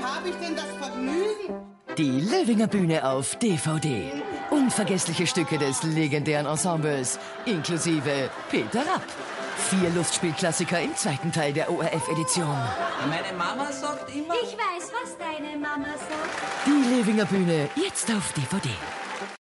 habe ich denn das Vergnügen? Die Löwinger Bühne auf DVD. Unvergessliche Stücke des legendären Ensembles, inklusive Peter Rapp. 4 Lustspielklassiker im zweiten Teil der ORF-Edition. Meine Mama sagt immer... Ich weiß, was deine Mama sagt. Die Löwinger Bühne, jetzt auf DVD.